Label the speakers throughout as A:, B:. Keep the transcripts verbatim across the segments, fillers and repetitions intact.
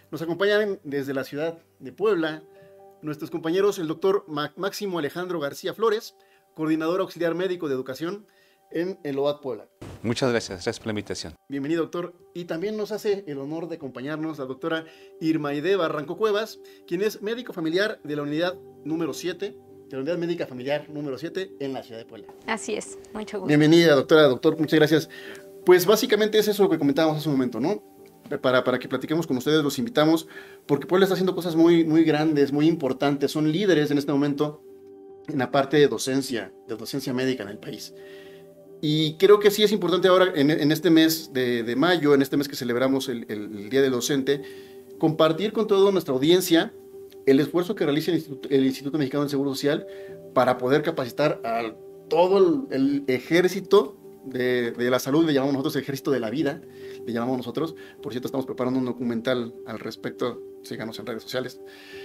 A: Nos acompañan desde la ciudad de Puebla nuestros compañeros, el doctor Máximo Alejandro García Flores, coordinador auxiliar médico de educación en el O A D Puebla.
B: Muchas gracias, gracias por la invitación.
A: Bienvenido, doctor. Y también nos hace el honor de acompañarnos la doctora Irmaide Barranco Cuevas, quien es médico familiar de la unidad número siete, de la unidad médica familiar número siete en la ciudad de Puebla.
C: Así es, mucho gusto.
A: Bienvenida, doctora, doctor, muchas gracias. Pues básicamente es eso lo que comentábamos hace un momento, ¿no? Para, para que platiquemos con ustedes, los invitamos, porque Puebla está haciendo cosas muy, muy grandes, muy importantes, son líderes en este momento en la parte de docencia, de docencia médica en el país. Y creo que sí es importante ahora, en, en este mes de, de mayo, en este mes que celebramos el, el, el Día del Docente, compartir con toda nuestra audiencia el esfuerzo que realiza el Instituto, el Instituto Mexicano del Seguro Social para poder capacitar a todo el, el ejército de, de la salud, le llamamos nosotros el ejército de la vida, le llamamos nosotros. Por cierto, estamos preparando un documental al respecto, síganos en redes sociales,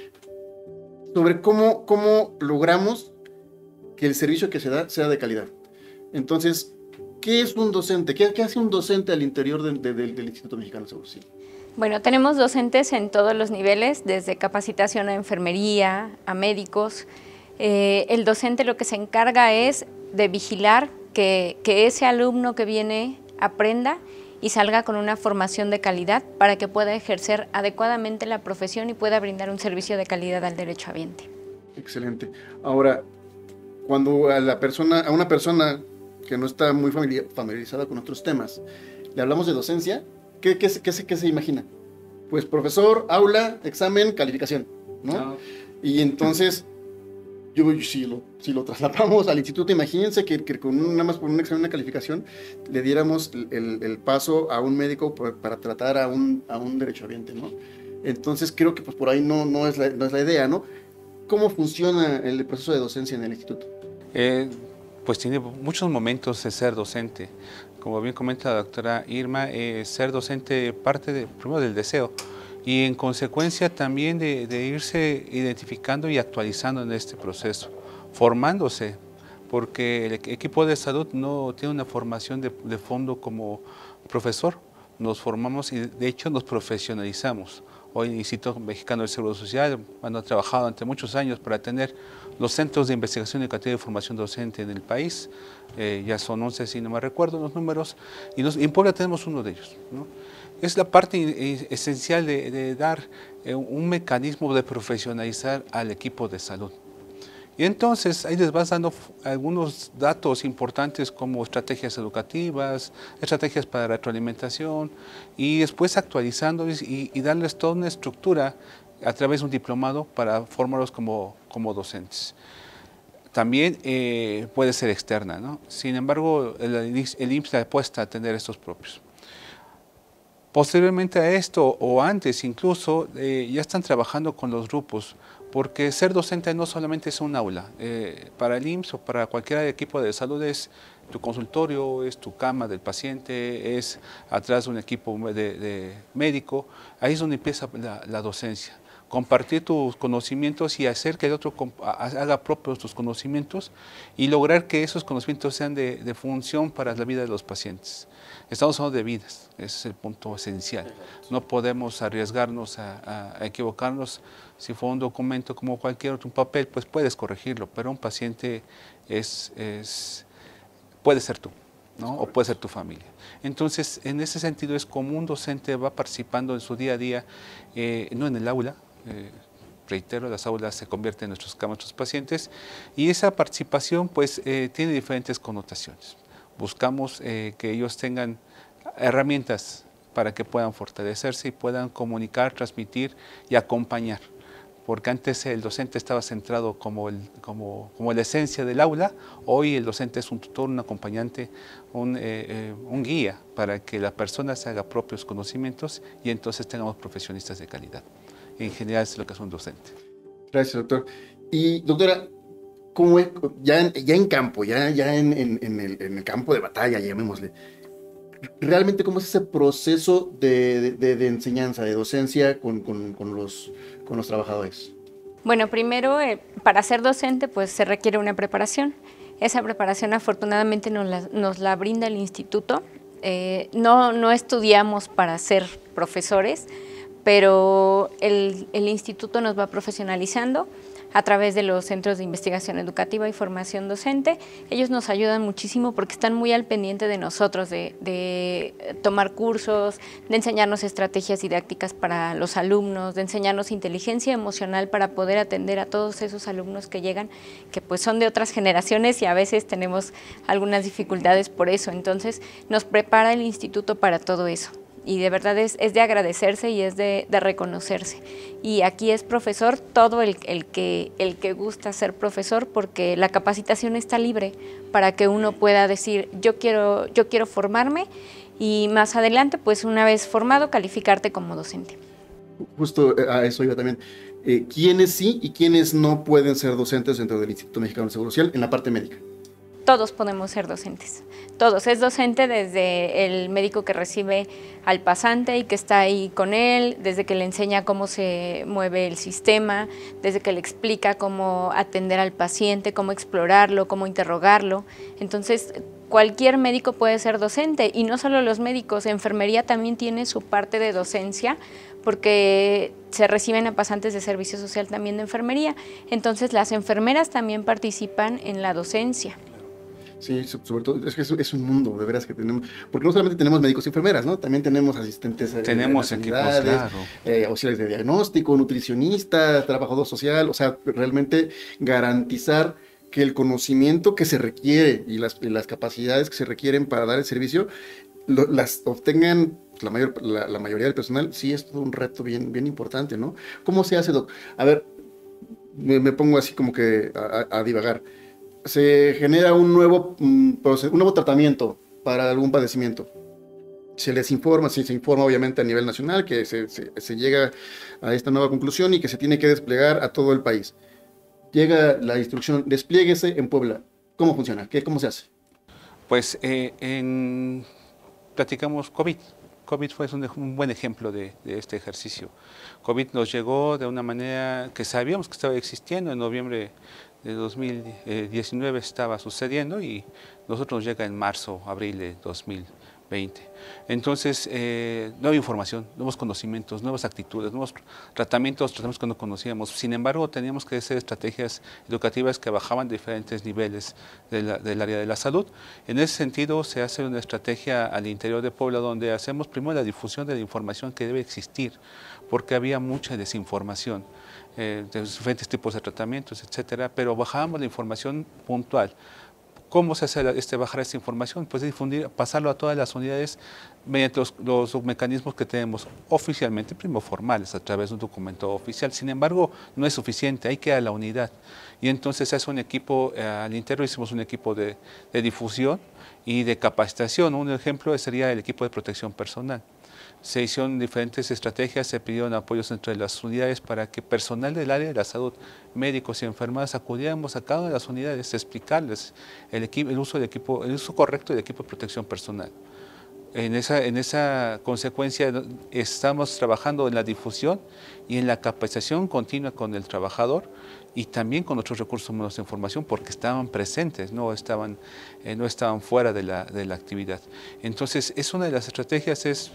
A: sobre cómo, cómo logramos que el servicio que se da sea de calidad. Entonces, ¿qué es un docente? ¿Qué, qué hace un docente al interior de, de, de, del Instituto Mexicano del Seguro Social?
C: Bueno, tenemos docentes en todos los niveles, desde capacitación a enfermería, a médicos. Eh, el docente lo que se encarga es de vigilar que, que ese alumno que viene aprenda y salga con una formación de calidad para que pueda ejercer adecuadamente la profesión y pueda brindar un servicio de calidad al derechohabiente.
A: Excelente. Ahora, cuando a, la persona, a una persona que no está muy familiarizada con otros temas, le hablamos de docencia, ¿qué, qué, qué, qué, qué se imagina? Pues profesor, aula, examen, calificación, ¿no? No. Y entonces, yo, si, lo, si lo trasladamos al instituto, imagínense que, que con un, nada más por un examen, una calificación, le diéramos el, el, el paso a un médico para, para tratar a un, a un derechohabiente, ¿no? Entonces creo que pues, por ahí no, no, es la, no es la idea, ¿no? ¿Cómo funciona el proceso de docencia en el instituto?
B: Eh, pues tiene muchos momentos de ser docente. Como bien comenta la doctora Irma, eh, ser docente parte de, primero del deseo y en consecuencia también de, de irse identificando y actualizando en este proceso, formándose, porque el equipo de salud no tiene una formación de, de fondo como profesor, nos formamos y de hecho nos profesionalizamos. Hoy el Instituto Mexicano del Seguro Social bueno, ha trabajado durante muchos años para tener los centros de investigación educativa y formación docente en el país, eh, ya son once si no me recuerdo los números, y, nos, y en Puebla tenemos uno de ellos, ¿no? Es la parte esencial de, de dar eh, un mecanismo de profesionalizar al equipo de salud. Y entonces ahí les vas dando algunos datos importantes como estrategias educativas, estrategias para retroalimentación y después actualizándoles y, y darles toda una estructura a través de un diplomado para formarlos como, como docentes. También eh, puede ser externa, ¿no? Sin embargo, el, el I M S S le apuesta a tener estos propios. Posteriormente a esto, o antes incluso, eh, ya están trabajando con los grupos, porque ser docente no solamente es un aula. Eh, para el I M S S o para cualquier equipo de salud es tu consultorio, es tu cama del paciente, es atrás de un equipo de, de médico. Ahí es donde empieza la, la docencia. Compartir tus conocimientos y hacer que el otro haga propios tus conocimientos y lograr que esos conocimientos sean de, de función para la vida de los pacientes. Estamos hablando de vidas, ese es el punto esencial. No podemos arriesgarnos a, a equivocarnos. Si fue un documento como cualquier otro, un papel, pues puedes corregirlo, pero un paciente es, es, puede ser tú, ¿no? O puede ser tu familia. Entonces, en ese sentido es como un docente va participando en su día a día, eh, no en el aula. Eh, reitero, las aulas se convierten en nuestros camas, nuestros pacientes, y esa participación pues eh, tiene diferentes connotaciones. Buscamos eh, que ellos tengan herramientas para que puedan fortalecerse y puedan comunicar, transmitir y acompañar. Porque antes el docente estaba centrado como, el, como, como la esencia del aula, hoy el docente es un tutor, un acompañante, un, eh, eh, un guía para que la persona se haga propios conocimientos y entonces tengamos profesionistas de calidad. En general es lo que es un docente.
A: Gracias, doctor. Y, doctora, ¿cómo es, ya, en, ya en campo, ya, ya en, en, en, el, en el campo de batalla, llamémosle, realmente cómo es ese proceso de, de, de enseñanza, de docencia con, con, con, los, con los trabajadores?
C: Bueno, primero, eh, para ser docente, pues se requiere una preparación. Esa preparación afortunadamente nos la, nos la brinda el instituto. Eh, no, no estudiamos para ser profesores, pero el, el instituto nos va profesionalizando a través de los centros de investigación educativa y formación docente. Ellos nos ayudan muchísimo porque están muy al pendiente de nosotros, de, de tomar cursos, de enseñarnos estrategias didácticas para los alumnos, de enseñarnos inteligencia emocional para poder atender a todos esos alumnos que llegan, que pues son de otras generaciones y a veces tenemos algunas dificultades por eso. Entonces nos prepara el instituto para todo eso. Y de verdad es, es de agradecerse y es de, de reconocerse. Y aquí es profesor todo el, el, que, el que gusta ser profesor, porque la capacitación está libre para que uno pueda decir, yo quiero, yo quiero formarme y más adelante, pues una vez formado, calificarte como docente.
A: Justo a eso iba también. Eh, ¿Quiénes sí y quiénes no pueden ser docentes dentro del Instituto Mexicano del Seguro Social en la parte médica?
C: Todos podemos ser docentes, todos. Es docente desde el médico que recibe al pasante y que está ahí con él, desde que le enseña cómo se mueve el sistema, desde que le explica cómo atender al paciente, cómo explorarlo, cómo interrogarlo. Entonces, cualquier médico puede ser docente, y no solo los médicos, enfermería también tiene su parte de docencia, porque se reciben a pasantes de servicio social también de enfermería. Entonces, las enfermeras también participan en la docencia.
A: Sí, sobre todo, es que es, es un mundo, de veras que tenemos, porque no solamente tenemos médicos y enfermeras, ¿no? También tenemos asistentes
B: tenemos equipos, claro.
A: eh, auxiliares de diagnóstico, nutricionistas, trabajador social, o sea, realmente garantizar que el conocimiento que se requiere y las, y las capacidades que se requieren para dar el servicio, lo, las obtengan la, mayor, la, la mayoría del personal. Sí, es todo un reto bien, bien importante, ¿no? ¿Cómo se hace, Doc? A ver, me, me pongo así como que a, a, a divagar. Se genera un nuevo, um, un nuevo tratamiento para algún padecimiento. Se les informa, sí, se informa obviamente a nivel nacional que se, se, se llega a esta nueva conclusión y que se tiene que desplegar a todo el país. Llega la instrucción, desplieguese en Puebla. ¿Cómo funciona? ¿Qué, ¿Cómo se hace?
B: Pues eh, en, platicamos COVID. COVID fue un, un buen ejemplo de, de este ejercicio. COVID nos llegó de una manera que sabíamos que estaba existiendo. En noviembre de dos mil diecinueve estaba sucediendo y nosotros nos llega en marzo, abril de dos mil veinte. Entonces, eh, nueva información, nuevos conocimientos, nuevas actitudes, nuevos tratamientos, tratamientos que no conocíamos. Sin embargo, teníamos que hacer estrategias educativas que bajaban diferentes niveles de la, del área de la salud. En ese sentido, se hace una estrategia al interior de Puebla donde hacemos primero la difusión de la información que debe existir, porque había mucha desinformación. Eh, de diferentes tipos de tratamientos, etcétera, pero bajábamos la información puntual. ¿Cómo se hace este, bajar esta información? Pues difundir, pasarlo a todas las unidades mediante los, los mecanismos que tenemos oficialmente, primero formales, a través de un documento oficial. Sin embargo, no es suficiente, hay que ir a la unidad. Y entonces se hace un equipo, eh, al interior hicimos un equipo de, de difusión y de capacitación. Un ejemplo sería el equipo de protección personal. Se hicieron diferentes estrategias, se pidieron apoyos entre las unidades para que personal del área de la salud, médicos y enfermeras, acudiéramos a cada una de las unidades a explicarles el, equipo, el, uso del equipo, el uso correcto del equipo de protección personal. En esa, en esa consecuencia estamos trabajando en la difusión y en la capacitación continua con el trabajador y también con otros recursos humanos de información porque estaban presentes, no estaban, eh, no estaban fuera de la, de la actividad. Entonces, es una de las estrategias, es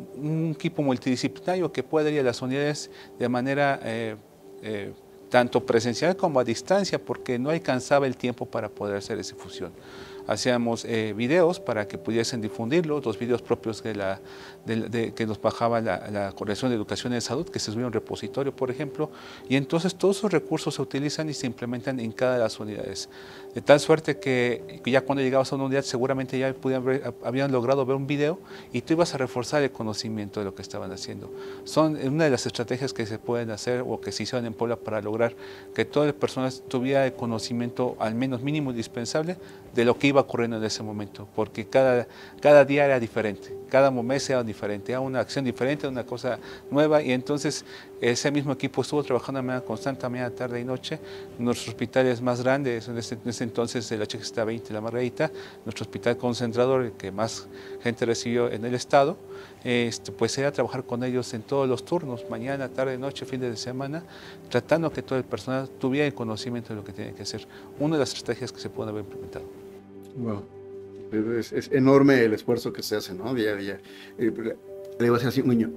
B: un equipo multidisciplinario que puede ir a las unidades de manera eh, eh, tanto presencial como a distancia, porque no alcanzaba el tiempo para poder hacer esa difusión. Hacíamos eh, videos para que pudiesen difundirlo, los videos propios de la, de, de, que nos bajaba la, la Coordinación de Educación de Salud, que se subía a un repositorio, por ejemplo, y entonces todos esos recursos se utilizan y se implementan en cada de las unidades. De tal suerte que, que ya cuando llegabas a una unidad seguramente ya podían ver, habían logrado ver un video y tú ibas a reforzar el conocimiento de lo que estaban haciendo. Son una de las estrategias que se pueden hacer o que se hicieron en Puebla para lograr que todas las personas tuvieran el conocimiento al menos mínimo indispensable de lo que iba ocurriendo en ese momento, porque cada, cada día era diferente, cada mes era diferente, era una acción diferente, una cosa nueva, y entonces ese mismo equipo estuvo trabajando de manera constante, mañana, tarde y noche. Nuestros hospitales más grandes, en ese, en ese entonces el H X T veinte, la Margarita, nuestro hospital concentrador, el que más gente recibió en el estado, este, pues era trabajar con ellos en todos los turnos, mañana, tarde, noche, fines de semana, tratando que todo el personal tuviera el conocimiento de lo que tiene que hacer. Una de las estrategias que se pueden haber implementado.
A: Wow. Es, es enorme el esfuerzo que se hace, ¿no? Día a día. Eh, le iba a decir así un niño.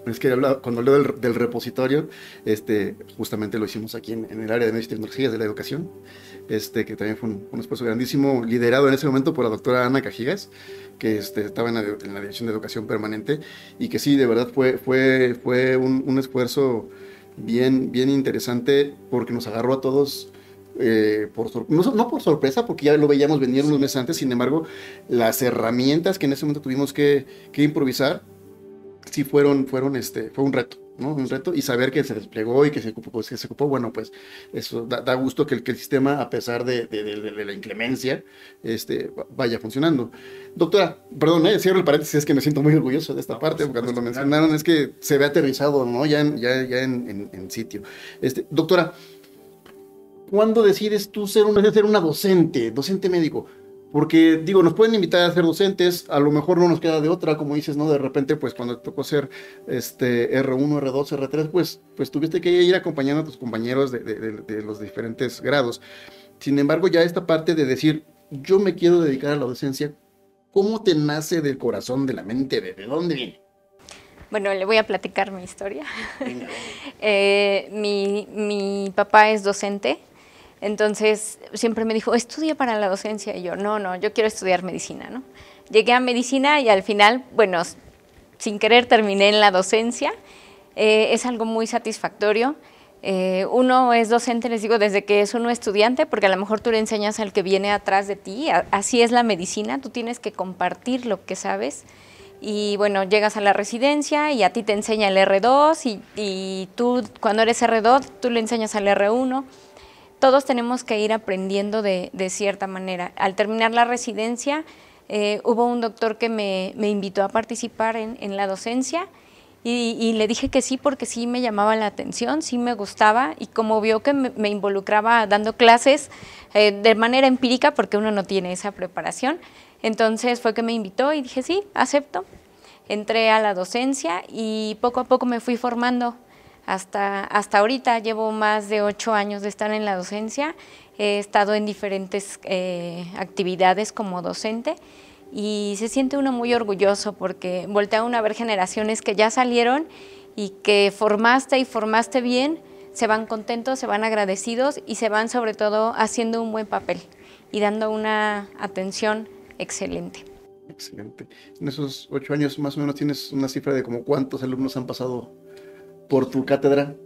A: Es que habla, cuando leo del, del repositorio, este, justamente lo hicimos aquí en, en el área de medios y tecnologías de la educación, este, que también fue un, un esfuerzo grandísimo, liderado en ese momento por la doctora Ana Cajigas, que este, estaba en la, en la Dirección de Educación Permanente, y que sí, de verdad fue, fue, fue un, un esfuerzo bien, bien interesante, porque nos agarró a todos. Eh, por no, no por sorpresa, porque ya lo veíamos venir unos meses antes. Sin embargo, las herramientas que en ese momento tuvimos que, que improvisar, sí fueron, fueron este, fue un reto, ¿no? Un reto, y saber que se desplegó y que se ocupó, pues, que se ocupó, bueno, pues eso da, da gusto que el, que el sistema, a pesar de, de, de, de la inclemencia, este, vaya funcionando. Doctora, perdón, eh, cierro el paréntesis, es que me siento muy orgulloso de esta no, parte, porque cuando lo mencionaron es que se ve aterrizado, ¿no? Ya en, ya, ya en, en, en sitio. Este, doctora, ¿cuándo decides tú ser una, ser una docente, docente médico? Porque, digo, nos pueden invitar a ser docentes, a lo mejor no nos queda de otra, como dices, ¿no? De repente, pues, cuando te tocó ser este, erre uno, erre dos, erre tres, pues, pues tuviste que ir acompañando a tus compañeros de, de, de, de los diferentes grados. Sin embargo, ya esta parte de decir, yo me quiero dedicar a la docencia, ¿cómo te nace del corazón, de la mente? ¿De, de dónde viene?
C: Bueno, le voy a platicar mi historia. Venga, venga. eh, mi, mi papá es docente. Entonces, siempre me dijo, estudia para la docencia. Y yo, no, no, yo quiero estudiar medicina, ¿no? Llegué a medicina y al final, bueno, sin querer terminé en la docencia. Eh, es algo muy satisfactorio. Eh, uno es docente, les digo, desde que es uno estudiante, porque a lo mejor tú le enseñas al que viene atrás de ti. Así es la medicina, tú tienes que compartir lo que sabes. Y bueno, llegas a la residencia y a ti te enseña el erre dos y, y tú, cuando eres erre dos, tú le enseñas al erre uno. Todos tenemos que ir aprendiendo de, de cierta manera. Al terminar la residencia, eh, hubo un doctor que me, me invitó a participar en, en la docencia y, y le dije que sí porque sí me llamaba la atención, sí me gustaba, y como vio que me, me involucraba dando clases eh, de manera empírica, porque uno no tiene esa preparación, entonces fue que me invitó y dije sí, acepto. Entré a la docencia y poco a poco me fui formando. Hasta, hasta ahorita llevo más de ocho años de estar en la docencia, he estado en diferentes eh, actividades como docente y se siente uno muy orgulloso porque voltea uno a ver generaciones que ya salieron y que formaste y formaste bien, se van contentos, se van agradecidos y se van sobre todo haciendo un buen papel y dando una atención excelente.
A: Excelente. En esos ocho años más o menos tienes una cifra de como cuántos alumnos han pasado por tu cátedra.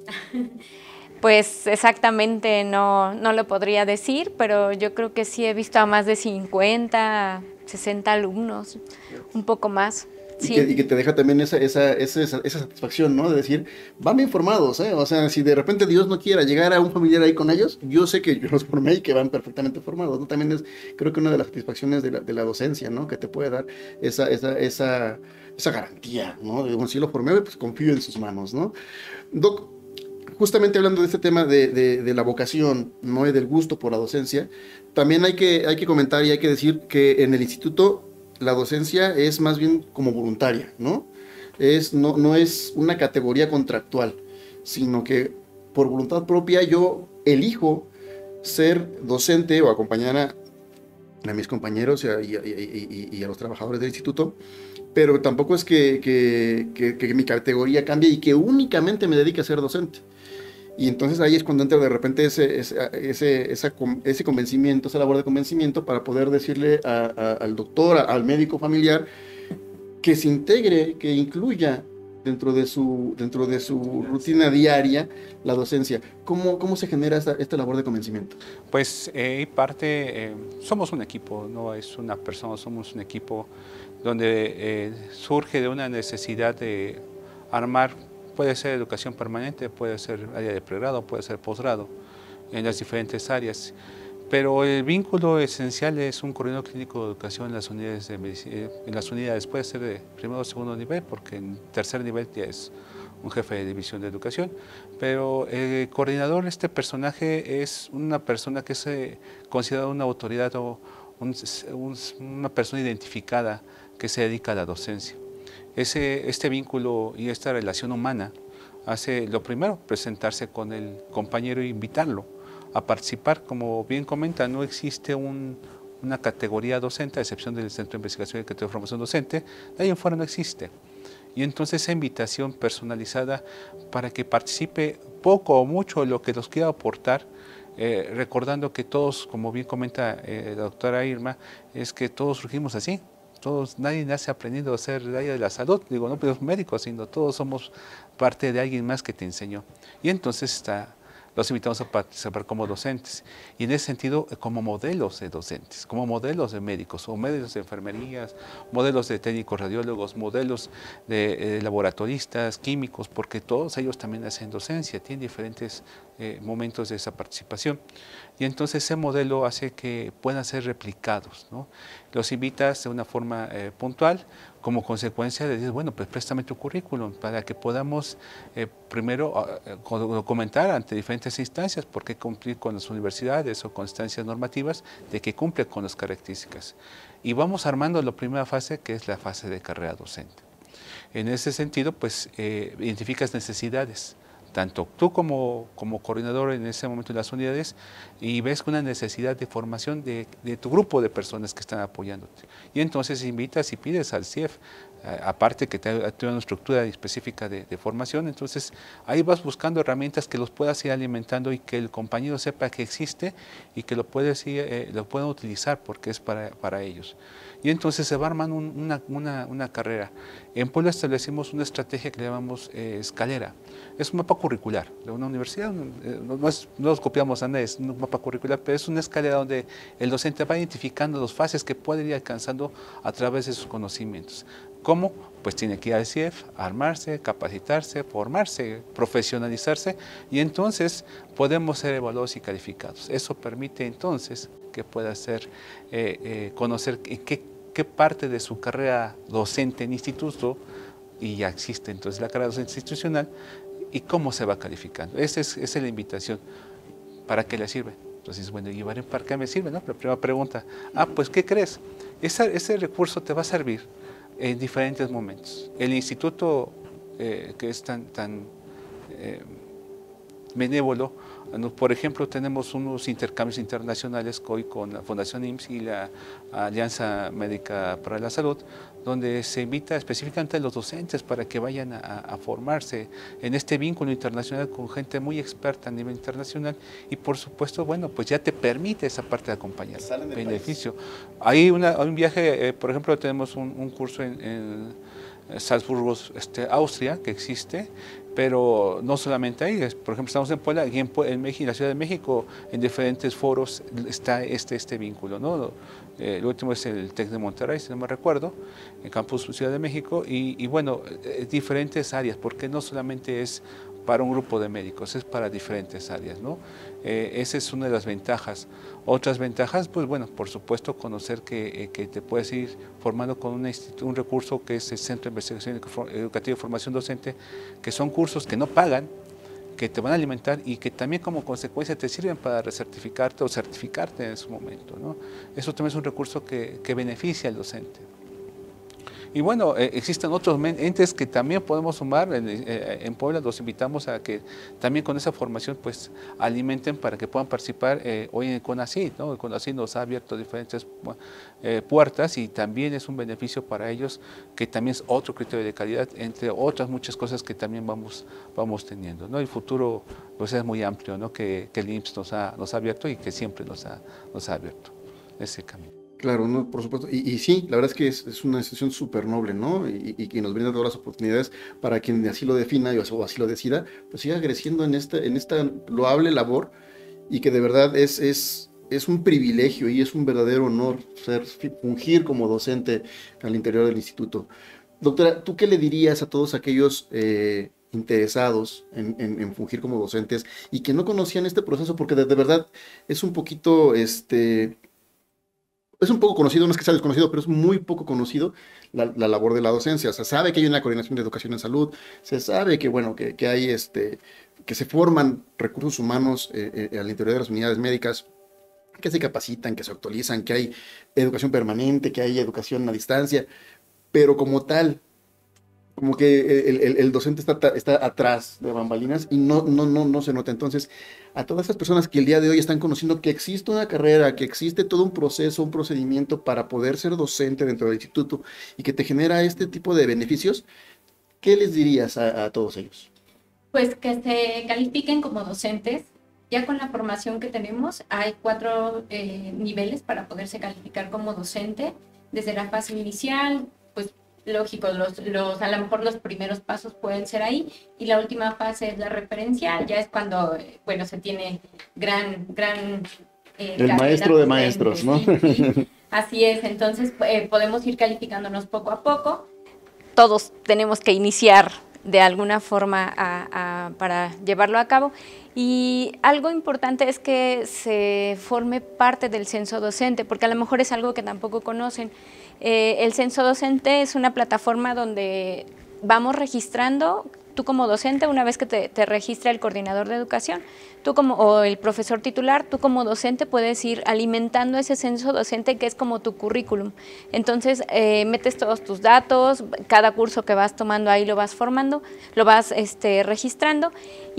C: Pues exactamente no, no lo podría decir, pero yo creo que sí he visto a más de cincuenta, sesenta alumnos, un poco más.
A: Y,
C: sí.
A: que, y que te deja también esa, esa, esa, esa satisfacción, ¿no? De decir, van bien formados, ¿eh? O sea, si de repente Dios no quiera llegar a un familiar ahí con ellos, yo sé que yo los formé y que van perfectamente formados, ¿no? También es, creo que una de las satisfacciones de la, de la docencia, ¿no? Que te puede dar esa, esa, esa, esa garantía, ¿no? De, bueno, si lo formé, pues confío en sus manos, ¿no? Doc, justamente hablando de este tema de, de, de la vocación, ¿no? Y del gusto por la docencia, también hay que, hay que comentar y hay que decir que en el instituto la docencia es más bien como voluntaria, ¿no? Es, no, no es una categoría contractual, sino que por voluntad propia yo elijo ser docente o acompañar a, a mis compañeros y a, y, a, y, y, y a los trabajadores del instituto, pero tampoco es que, que, que, que mi categoría cambie y que únicamente me dedique a ser docente. Y entonces ahí es cuando entra de repente ese, ese, ese, esa, ese convencimiento, esa labor de convencimiento para poder decirle a, a, al doctor, a, al médico familiar, que se integre, que incluya dentro de su, dentro de su rutina diaria la docencia. ¿Cómo, cómo se genera esta, esta labor de convencimiento?
B: Pues eh, parte, eh, somos un equipo, no es una persona, somos un equipo donde eh, surge de una necesidad de armar. Puede ser educación permanente, puede ser área de pregrado, puede ser posgrado, en las diferentes áreas. Pero el vínculo esencial es un coordinador clínico de educación en las unidades de medicina, en las unidades puede ser de primero o segundo nivel, porque en tercer nivel ya es un jefe de división de educación. Pero el coordinador, este personaje, es una persona que es eh, considerada una autoridad o un, un, una persona identificada que se dedica a la docencia. Ese, este vínculo y esta relación humana hace lo primero, presentarse con el compañero e invitarlo a participar. Como bien comenta, no existe un, una categoría docente, a excepción del Centro de Investigación y Categoría de Formación Docente, de ahí en fuera no existe. Y entonces esa invitación personalizada para que participe poco o mucho de lo que nos quiera aportar, eh, recordando que todos, como bien comenta eh, la doctora Irma, es que todos surgimos así. Todos, nadie nace aprendiendo a ser el área de la salud, digo, no los médicos, sino todos somos parte de alguien más que te enseñó. Y entonces está, los invitamos a participar como docentes. Y en ese sentido, como modelos de docentes, como modelos de médicos, o modelos de enfermerías, modelos de técnicos radiólogos, modelos de eh, laboratoristas, químicos, porque todos ellos también hacen docencia, tienen diferentes eh, momentos de esa participación. Y entonces ese modelo hace que puedan ser replicados, ¿no? Los invitas de una forma eh, puntual, como consecuencia de decir, bueno, pues préstame tu currículum para que podamos eh, primero eh, documentar ante diferentes instancias por qué cumplir con las universidades o con instancias normativas de que cumple con las características. Y vamos armando la primera fase, que es la fase de carrera docente. En ese sentido, pues eh, identificas necesidades, tanto tú como, como coordinador en ese momento de las unidades, y ves una necesidad de formación de, de tu grupo de personas que están apoyándote. Y entonces invitas y pides al C I E F, eh, aparte que te tiene una estructura específica de, de formación, entonces ahí vas buscando herramientas que los puedas ir alimentando y que el compañero sepa que existe y que lo, puedes ir, eh, lo puedan utilizar porque es para, para ellos. Y entonces se va armando un, una, una, una carrera. En Puebla establecimos una estrategia que le llamamos eh, escalera. Es un mapa curricular de una universidad, eh, no, es, no los copiamos a nadie, es un mapa curricular, pero es una escalera donde el docente va identificando las fases que puede ir alcanzando a través de sus conocimientos. ¿Cómo? Pues tiene que ir al C I E F, armarse, capacitarse, formarse, profesionalizarse, y entonces podemos ser evaluados y calificados. Eso permite entonces que pueda ser, eh, eh, conocer en qué, qué parte de su carrera docente en instituto, y ya existe entonces la carrera docente institucional, y cómo se va calificando. Esa es, esa es la invitación. ¿Para qué le sirve? Entonces, bueno, ¿y para qué me sirve? ¿No? La primera pregunta. Ah, pues, ¿qué crees? Esa, ese recurso te va a servir en diferentes momentos. El instituto eh, que es tan, tan eh, benévolo, por ejemplo, tenemos unos intercambios internacionales hoy con la Fundación I M S S y la Alianza Médica para la Salud, donde se invita específicamente a los docentes para que vayan a, a formarse en este vínculo internacional con gente muy experta a nivel internacional, y por supuesto, bueno, pues ya te permite esa parte de acompañar, beneficio. Hay, una, hay un viaje, eh, por ejemplo, tenemos un, un curso en, en Salzburgo, este, Austria, que existe, pero no solamente ahí, por ejemplo, estamos en Puebla, y en, en, México, en la Ciudad de México, en diferentes foros está este, este vínculo, ¿no? Eh, el último es el TEC de Monterrey, si no me recuerdo, en Campus Ciudad de México, y, y bueno, eh, diferentes áreas, porque no solamente es para un grupo de médicos, es para diferentes áreas, ¿no? Eh, esa es una de las ventajas. Otras ventajas, pues bueno, por supuesto, conocer que, eh, que te puedes ir formando con una un recurso que es el Centro de Investigación Educativa y Formación Docente, que son cursos que no pagan, que te van a alimentar y que también como consecuencia te sirven para recertificarte o certificarte en su momento, ¿no? Eso también es un recurso que, que beneficia al docente. Y bueno, eh, existen otros entes que también podemos sumar. En, eh, en Puebla los invitamos a que también con esa formación pues alimenten para que puedan participar eh, hoy en CONACYT, ¿no? El CONACYT nos ha abierto diferentes eh, puertas y también es un beneficio para ellos, que también es otro criterio de calidad, entre otras muchas cosas que también vamos, vamos teniendo, ¿no? El futuro pues es muy amplio, ¿no? que, que el I M S S nos ha, nos ha abierto y que siempre nos ha, nos ha abierto ese camino.
A: Claro, no, por supuesto. Y, y sí, la verdad es que es, es una institución súper noble, ¿no? Y, y que nos brinda todas las oportunidades para quien así lo defina o así lo decida, pues siga creciendo en esta, en esta loable labor, y que de verdad es, es, es un privilegio y es un verdadero honor ser, fungir como docente al interior del instituto. Doctora, ¿tú qué le dirías a todos aquellos eh, interesados en, en, en fungir como docentes y que no conocían este proceso? Porque de, de verdad es un poquito... este Es un poco conocido, no es que sea desconocido, pero es muy poco conocido la, la labor de la docencia. O sea, sabe que hay una coordinación de educación en salud, se sabe que, bueno, que, que hay, este, que se forman recursos humanos eh, eh, al interior de las unidades médicas, que se capacitan, que se actualizan, que hay educación permanente, que hay educación a distancia, pero como tal, como que el, el, el docente está, está atrás de bambalinas y no, no, no, no se nota. Entonces, a todas esas personas que el día de hoy están conociendo que existe una carrera, que existe todo un proceso, un procedimiento para poder ser docente dentro del instituto y que te genera este tipo de beneficios, ¿qué les dirías a, a todos ellos?
C: Pues que se califiquen como docentes. Ya con la formación que tenemos, hay cuatro eh, niveles para poderse calificar como docente. Desde la fase inicial, pues lógico, los, los, a lo mejor los primeros pasos pueden ser ahí, y la última fase es la referencial, ya es cuando, bueno, se tiene gran, gran...
A: Eh, El maestro de maestros, ¿no?
C: Sí, sí, así es, entonces eh, podemos ir calificándonos poco a poco. Todos tenemos que iniciar de alguna forma a, a, para llevarlo a cabo, y algo importante es que se forme parte del censo docente, porque a lo mejor es algo que tampoco conocen. Eh, el censo docente es una plataforma donde vamos registrando, tú como docente, una vez que te, te registra el coordinador de educación, tú como, o el profesor titular, tú como docente puedes ir alimentando ese censo docente que es como tu currículum. Entonces eh, metes todos tus datos, cada curso que vas tomando ahí lo vas formando, lo vas este, registrando,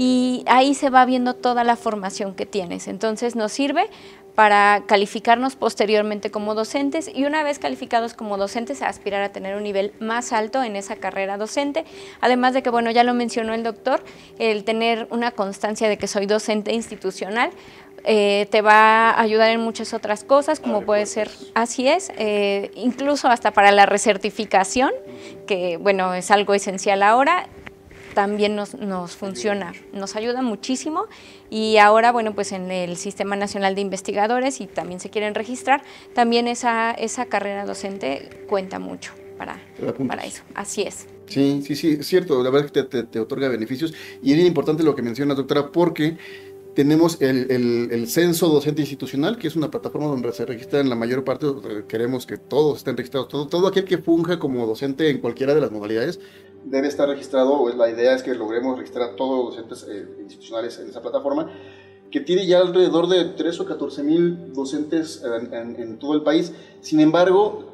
C: y ahí se va viendo toda la formación que tienes. Entonces nos sirve para calificarnos posteriormente como docentes, y una vez calificados como docentes, aspirar a tener un nivel más alto en esa carrera docente, además de que, bueno, ya lo mencionó el doctor, el tener una constancia de que soy docente institucional, eh, te va a ayudar en muchas otras cosas, como puede ser, así es, eh, incluso hasta para la recertificación, que, bueno, es algo esencial ahora. También nos, nos funciona, nos ayuda muchísimo, y ahora, bueno, pues en el Sistema Nacional de Investigadores, si también se quieren registrar, también esa, esa carrera docente cuenta mucho para, para eso, así es.
A: Sí, sí, sí, es cierto, la verdad es que te, te, te otorga beneficios, y es bien importante lo que mencionas, doctora, porque tenemos el, el, el censo docente institucional, que es una plataforma donde se registran la mayor parte, queremos que todos estén registrados, todo, todo aquel que funja como docente en cualquiera de las modalidades debe estar registrado, o la idea es que logremos registrar a todos los docentes eh, institucionales en esa plataforma, que tiene ya alrededor de tres o catorce mil docentes en, en, en todo el país. Sin embargo,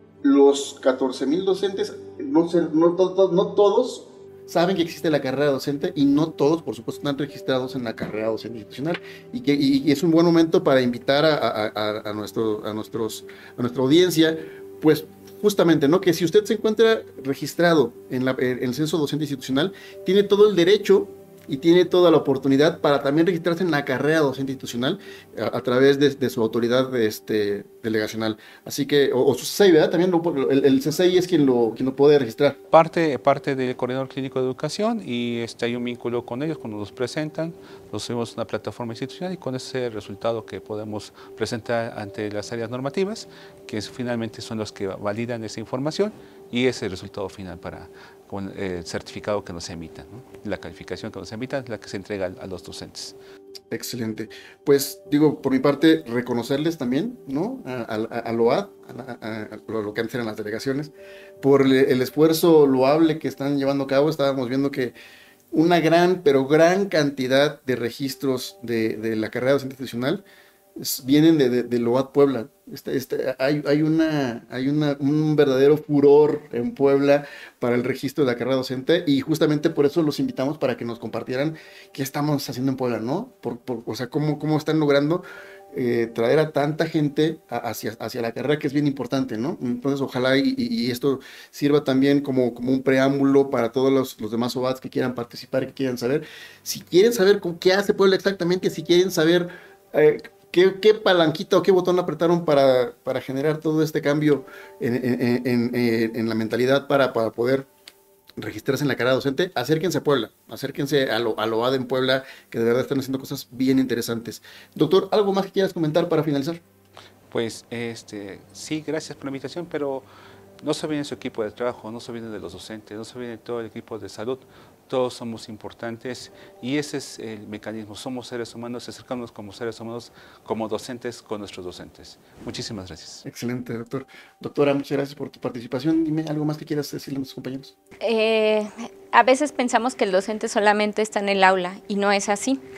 A: los catorce mil docentes, no, no, to, no todos saben que existe la carrera docente, y no todos, por supuesto, están registrados en la carrera docente institucional, y, que, y, y es un buen momento para invitar a, a, a, a, nuestro, a, nuestros, a nuestra audiencia, pues justamente, ¿no? Que si usted se encuentra registrado en, la, en el censo docente institucional, tiene todo el derecho y tiene toda la oportunidad para también registrarse en la carrera docente institucional a, a través de, de su autoridad este, delegacional. Así que, o, o su C C I, ¿verdad? También lo, el, el C C I es quien lo, quien lo puede registrar.
B: Parte, parte del Coordinador Clínico de Educación, y este, hay un vínculo con ellos cuando nos presentan, nos subimos a una plataforma institucional, y con ese resultado que podemos presentar ante las áreas normativas, que es, finalmente son los que validan esa información, y ese es el resultado final para con el certificado que nos emitan, ¿no? La calificación que nos emitan es la que se entrega a, a los docentes.
A: Excelente. Pues digo, por mi parte, reconocerles también, ¿no? A, a, a LOAD, a, a, a lo que antes eran las delegaciones, por el, el esfuerzo loable que están llevando a cabo. Estábamos viendo que una gran, pero gran cantidad de registros de, de la carrera docente institucional vienen de, de, de LOAD Puebla. Este, este, hay hay, una, hay una, un verdadero furor en Puebla para el registro de la carrera docente, y justamente por eso los invitamos para que nos compartieran qué estamos haciendo en Puebla, ¿no? Por, por, o sea, cómo, cómo están logrando eh, traer a tanta gente a, hacia, hacia la carrera, que es bien importante, ¿no? Entonces, ojalá y, y, y esto sirva también como, como un preámbulo para todos los, los demás O V A Ds que quieran participar, que quieran saber. Si quieren saber con qué hace Puebla exactamente, si quieren saber Eh, ¿Qué, ¿Qué palanquita o qué botón apretaron para, para generar todo este cambio en, en, en, en, en la mentalidad para, para poder registrarse en la carrera docente? Acérquense a Puebla, acérquense a lo, a lo A D en Puebla, que de verdad están haciendo cosas bien interesantes. Doctor, ¿algo más que quieras comentar para finalizar?
B: Pues este, sí, gracias por la invitación, pero no se olviden de su equipo de trabajo, no se olviden de los docentes, no se olviden de todo el equipo de salud. Todos somos importantes, y ese es el mecanismo. Somos seres humanos, acercándonos como seres humanos, como docentes con nuestros docentes. Muchísimas gracias.
A: Excelente, doctor. Doctora, muchas gracias por tu participación. Dime algo más que quieras decirle a nuestros compañeros.
C: Eh, a veces pensamos que el docente solamente está en el aula, y no es así.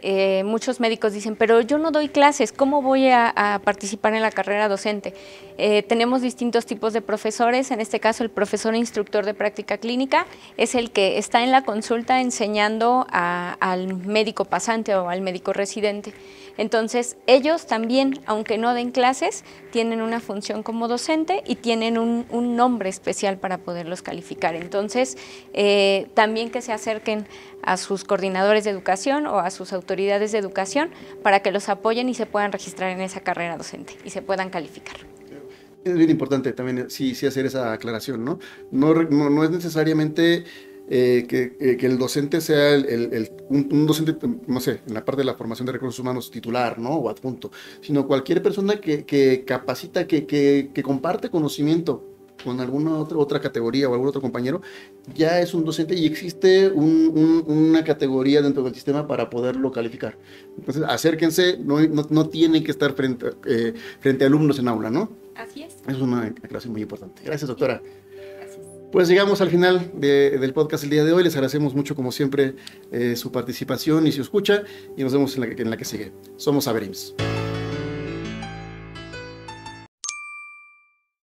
C: eh, muchos médicos dicen, pero yo no doy clases, ¿cómo voy a, a participar en la carrera docente? Eh, tenemos distintos tipos de profesores, en este caso el profesor instructor de práctica clínica es el que está en la consulta enseñando a, al médico pasante o al médico residente. Entonces, ellos también, aunque no den clases, tienen una función como docente y tienen un, un nombre especial para poderlos calificar. Entonces, eh, también que se acerquen a sus coordinadores de educación o a sus autoridades de educación para que los apoyen y se puedan registrar en esa carrera docente y se puedan calificar.
A: Es bien importante también sí, sí hacer esa aclaración, ¿no? No, no, no es necesariamente eh, que, eh, que el docente sea el, el, el, un, un docente, no sé, en la parte de la formación de recursos humanos titular, ¿no? O adjunto, sino cualquier persona que, que capacita, que, que, que comparte conocimiento con alguna otra, otra categoría o algún otro compañero, ya es un docente y existe un, un, una categoría dentro del sistema para poderlo calificar. Entonces, acérquense, no, no, no tienen que estar frente, eh, frente a alumnos en aula, ¿no?
C: Así es.
A: Es una aclaración muy importante. Gracias, doctora. Gracias. Pues llegamos al final de, del podcast el día de hoy. Les agradecemos mucho, como siempre, eh, su participación y su escucha, y nos vemos en la, en la que sigue. Somos Averims.